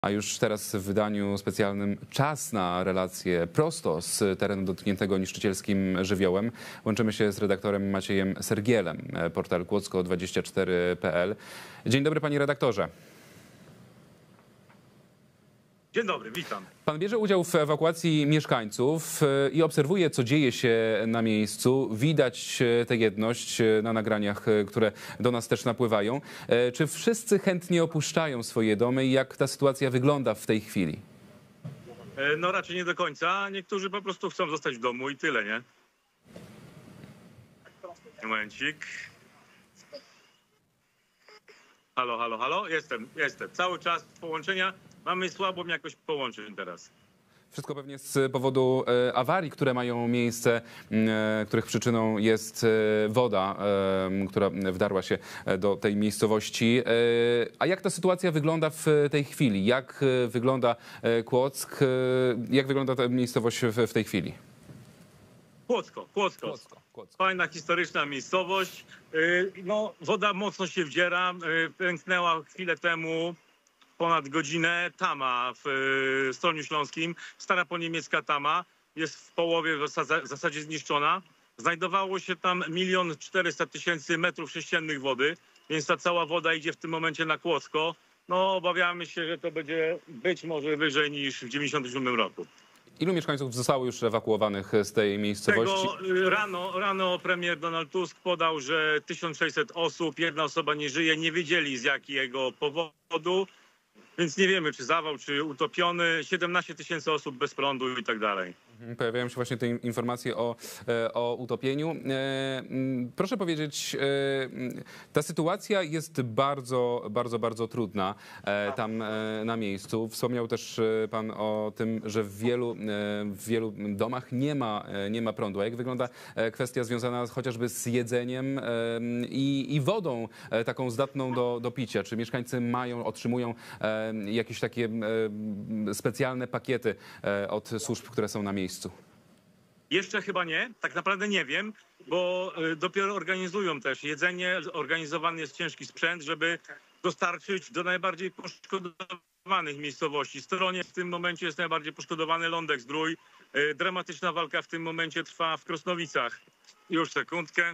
A już teraz w wydaniu specjalnym czas na relację prosto z terenu dotkniętego niszczycielskim żywiołem. Łączymy się z redaktorem Maciejem Sergielem, portal kłodzko24.pl. Dzień dobry, panie redaktorze. Dzień dobry, witam. Pan bierze udział w ewakuacji mieszkańców i obserwuje, co dzieje się na miejscu. Widać tę jedność na nagraniach, które do nas też napływają. Czy wszyscy chętnie opuszczają swoje domy i jak ta sytuacja wygląda w tej chwili? No raczej nie do końca. Niektórzy po prostu chcą zostać w domu i tyle, nie? Momencik. Halo, halo, halo? Jestem. Cały czas połączenia. Mamy słabą jakość połączeń teraz. Wszystko pewnie z powodu awarii, które mają miejsce, których przyczyną jest woda, która wdarła się do tej miejscowości. A jak ta sytuacja wygląda w tej chwili? Jak wygląda Kłodzk? Jak wygląda ta miejscowość w tej chwili? Kłodzko. Fajna, historyczna miejscowość. No, woda mocno się wdziera. Pęknęła chwilę temu ponad godzinę tama w Stroniu Śląskim. Stara poniemiecka tama jest w połowie w zasadzie zniszczona. Znajdowało się tam 1 400 000 metrów sześciennych wody, więc ta cała woda idzie w tym momencie na Kłodzko. No, obawiamy się, że to będzie być może wyżej niż w 1997 roku. Ilu mieszkańców zostało już ewakuowanych z tej miejscowości? Rano premier Donald Tusk podał, że 1600 osób, jedna osoba nie żyje, nie wiedzieli z jakiego powodu. Więc nie wiemy, czy zawał, czy utopiony, 17 000 osób bez prądu i tak dalej. Pojawiają się właśnie te informacje o utopieniu. Proszę powiedzieć, ta sytuacja jest bardzo trudna tam na miejscu. Wspomniał też pan o tym, że w wielu domach nie ma prądu. A jak wygląda kwestia związana chociażby z jedzeniem i wodą taką zdatną do picia? Czy mieszkańcy otrzymują jakieś takie specjalne pakiety od służb, które są na miejscu? Jeszcze chyba nie, tak naprawdę nie wiem, bo dopiero organizują też jedzenie, organizowany jest ciężki sprzęt, żeby dostarczyć do najbardziej poszkodowanych miejscowości. Stronie w tym momencie jest najbardziej poszkodowany Lądek-Zdrój. Dramatyczna walka w tym momencie trwa w Krosnowicach. Już sekundkę.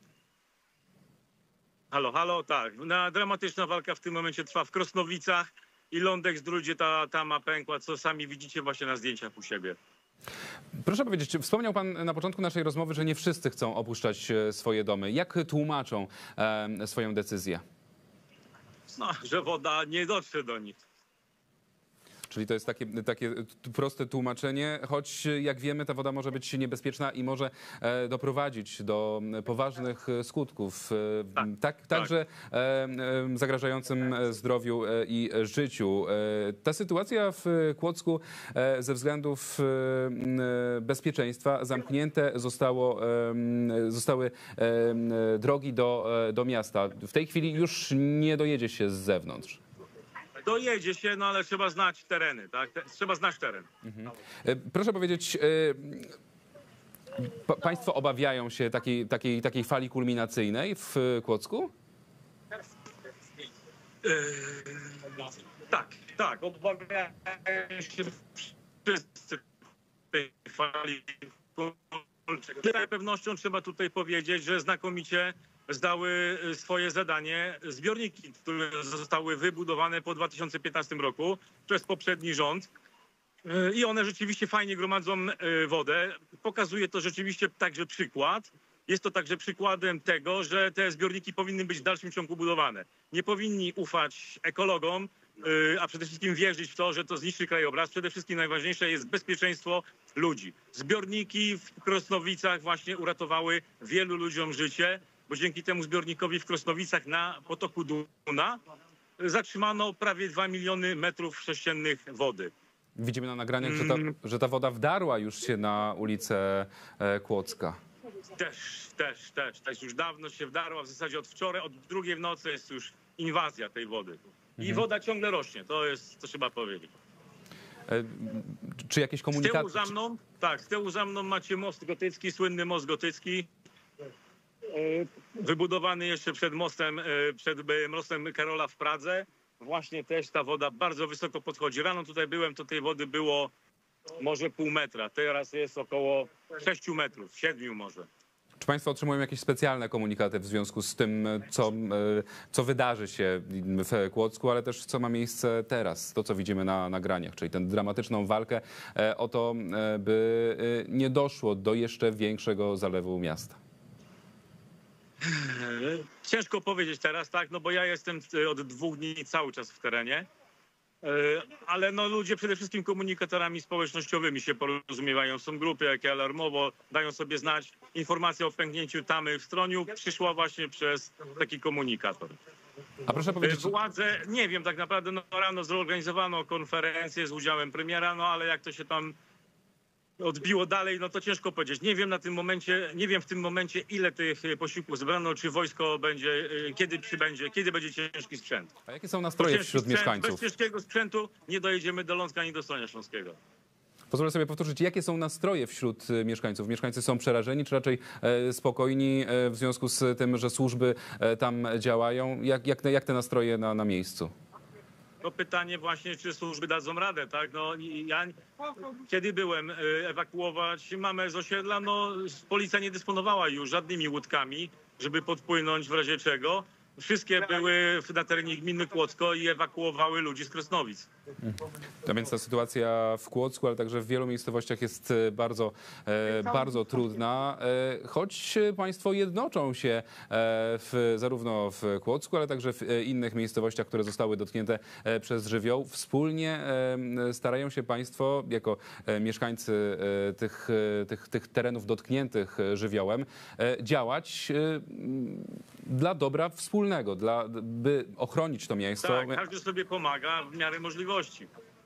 Halo, tak. Dramatyczna walka w tym momencie trwa w Krosnowicach i Lądek-Zdrój, gdzie ta tama pękła, co sami widzicie właśnie na zdjęciach u siebie. Proszę powiedzieć, wspomniał pan na początku naszej rozmowy, że nie wszyscy chcą opuszczać swoje domy. Jak tłumaczą swoją decyzję? No, że woda nie dotrze do nich. Czyli to jest takie proste tłumaczenie, choć jak wiemy, ta woda może być niebezpieczna i może doprowadzić do poważnych skutków, także zagrażającym zdrowiu i życiu. Ta sytuacja w Kłodzku ze względów bezpieczeństwa zamknięte zostały drogi do miasta. W tej chwili już nie dojedzie się z zewnątrz. Dojedzie się, no ale trzeba znać tereny, tak? Trzeba znać teren. Proszę powiedzieć, państwo obawiają się takiej fali kulminacyjnej w Kłodzku? Tak, obawiają się wszyscy tej fali. Z pewnością trzeba tutaj powiedzieć, że znakomicie zdały swoje zadanie zbiorniki, które zostały wybudowane po 2015 roku przez poprzedni rząd. I one rzeczywiście fajnie gromadzą wodę. Pokazuje to rzeczywiście także przykład. Jest to także przykładem tego, że te zbiorniki powinny być w dalszym ciągu budowane. Nie powinni ufać ekologom, a przede wszystkim wierzyć w to, że to zniszczy krajobraz. Przede wszystkim najważniejsze jest bezpieczeństwo ludzi. Zbiorniki w Krosnowicach właśnie uratowały wielu ludziom życie, bo dzięki temu zbiornikowi w Krosnowicach na potoku Duna zatrzymano prawie 2 miliony metrów sześciennych wody. Widzimy na nagraniach, że ta woda wdarła już się na ulicę Kłodzka. Też już dawno się wdarła, w zasadzie od wczoraj, od 2:00 w nocy jest już inwazja tej wody. I woda ciągle rośnie, to trzeba powiedzieć. Czy jakieś komunikaty? Z tyłu za mną macie most gotycki, słynny most gotycki. Wybudowany jeszcze przed mostem Karola w Pradze. właśnie też ta woda bardzo wysoko podchodzi. Rano tutaj byłem, to tej wody było może pół metra. Teraz jest około 6 metrów, 7 może. Czy państwo otrzymują jakieś specjalne komunikaty w związku z tym, co wydarzy się w Kłodzku, ale też co ma miejsce teraz, to co widzimy na nagraniach, czyli tę dramatyczną walkę o to, by nie doszło do jeszcze większego zalewu miasta? Ciężko powiedzieć teraz, tak, no bo ja jestem od 2 dni cały czas w terenie, ale no ludzie przede wszystkim komunikatorami społecznościowymi się porozumiewają. Są grupy jakie Alarmowo, dają sobie znać. Informacja o pęknięciu tamy w Stroniu przyszła właśnie przez taki komunikator. A proszę powiedzieć... Władze, nie wiem, tak naprawdę no, rano zorganizowano konferencję z udziałem premiera, no ale jak to się tam odbiło dalej, no to ciężko powiedzieć. Nie wiem w tym momencie, ile tych posiłków zebrano, czy wojsko będzie, kiedy przybędzie, kiedy będzie ciężki sprzęt. A jakie są nastroje wśród mieszkańców? Bez ciężkiego sprzętu nie dojedziemy do Lącka ani do Stronia Śląskiego. Pozwolę sobie powtórzyć, jakie są nastroje wśród mieszkańców? Mieszkańcy są przerażeni, czy raczej spokojni w związku z tym, że służby tam działają? Jak te nastroje na miejscu? To pytanie właśnie, czy służby dadzą radę, tak? No, ja kiedy byłem ewakuować mamę z osiedla, no policja nie dysponowała już żadnymi łódkami, żeby podpłynąć w razie czego. Wszystkie były na terenie gminy Kłodzko i ewakuowały ludzi z Krosnowic. A więc ta sytuacja w Kłodzku, ale także w wielu miejscowościach jest bardzo trudna, choć państwo jednoczą się zarówno w Kłodzku, ale także w innych miejscowościach, które zostały dotknięte przez żywioł. Wspólnie starają się państwo, jako mieszkańcy tych terenów dotkniętych żywiołem, działać dla dobra wspólnego, by ochronić to miejsce. Tak, każdy sobie pomaga w miarę możliwości.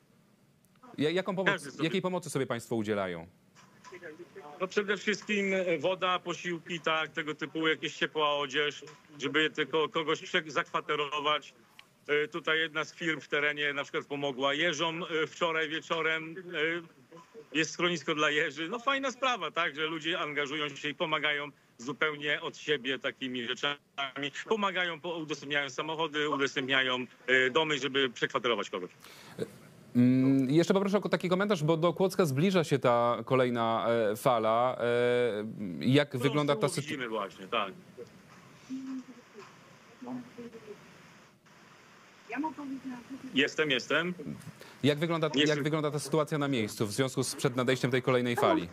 Jakiej pomocy sobie państwo udzielają? No przede wszystkim woda, posiłki, tak, tego typu jakieś ciepła odzież, żeby tylko kogoś zakwaterować. Tutaj jedna z firm w terenie na przykład pomogła jeżom wczoraj wieczorem. Jest schronisko dla jeży. No fajna sprawa, tak, że ludzie angażują się i pomagają zupełnie od siebie takimi rzeczami. Pomagają, udostępniają samochody, udostępniają domy, żeby przekwaterować kogoś. Jeszcze poproszę o taki komentarz, bo do Kłodzka zbliża się ta kolejna fala. Jak wygląda ta sytuacja? Widzimy właśnie, tak. Jestem. Jak wygląda ta sytuacja na miejscu w związku z przed nadejściem tej kolejnej fali?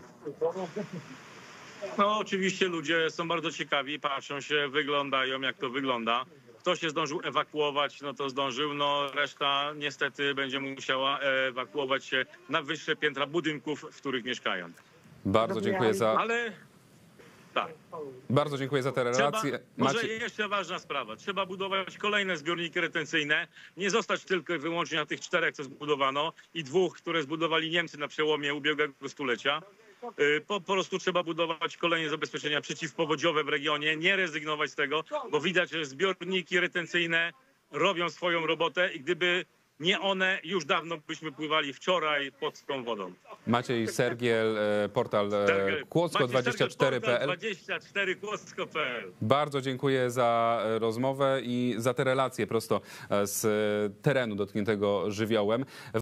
No oczywiście ludzie są bardzo ciekawi, patrzą się, wyglądają jak to wygląda. Kto się zdążył ewakuować, no to zdążył, no reszta niestety będzie musiała ewakuować się na wyższe piętra budynków, w których mieszkają. Bardzo dziękuję za... Ale tak. Bardzo dziękuję za te relacje. Może jeszcze ważna sprawa. Trzeba budować kolejne zbiorniki retencyjne. Nie zostać tylko i wyłącznie na tych 4, co zbudowano i 2, które zbudowali Niemcy na przełomie ubiegłego stulecia. Po prostu trzeba budować kolejne zabezpieczenia przeciwpowodziowe w regionie, nie rezygnować z tego, bo widać, że zbiorniki retencyjne robią swoją robotę i gdyby nie one, już dawno byśmy pływali wczoraj pod tą wodą. Maciej Sergiel, portal Kłodzko24.pl. 24kłodzko.pl. Bardzo dziękuję za rozmowę i za te relacje prosto z terenu dotkniętego żywiołem.